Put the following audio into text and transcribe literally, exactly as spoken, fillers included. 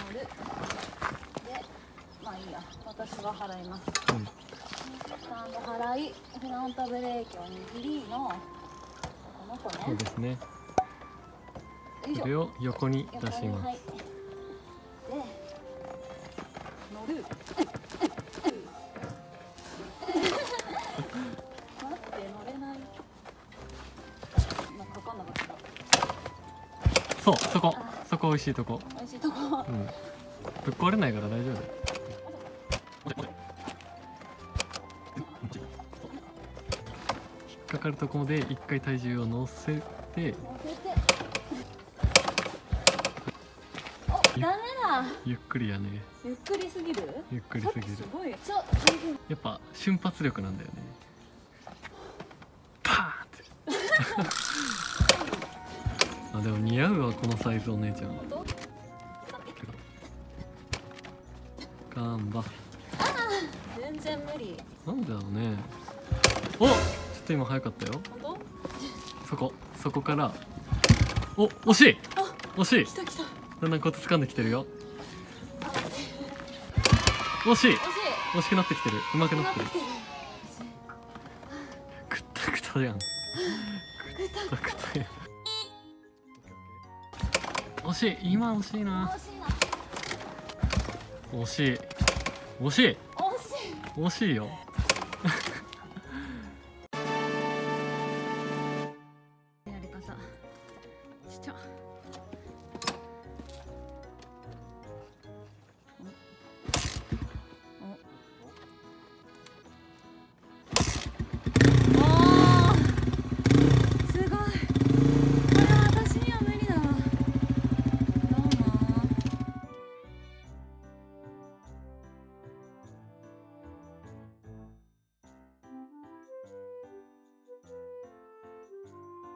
る。で、まあいいや、私が払います。 うん、 スタンド払い、フロントブレーキを握りのこの子ね。 そうですね。 よいしょ。 それを横に出し横に、 ます。 はい、で、乗る。待って、乗れない。なんかかかんなかった。 そう、そこ、そこ美味しいとこ。 美味しいとこ。 うん。ぶっ壊れないから大丈夫。引っかかるところで一回体重を乗せて。 乗せて。お、ダメだ。 ゆっくりやね。 ゆっくりすぎる。 ゆっくりすぎる。 すごい。ちょ、大変。 やっぱ瞬発力なんだよね。パーンってあ、でも似合うわこのサイズお姉ちゃん。ガンバ。 全然無理。 なんだろうね。お、ちょっと今早かったよ。 本当？ そこ、そこから。お、惜しい。惜しい。 来た来た。 だんだんコツ掴んできてるよ。惜しい。 惜しい。 惜しくなってきてる。上手くなってる。 なってきてる。 くったくたやん。くったくたやん。惜しい。今惜しいな。 惜しいな。 惜しい。惜しい。 惜しい。 惜しいよ。 やり方。ちっちゃ。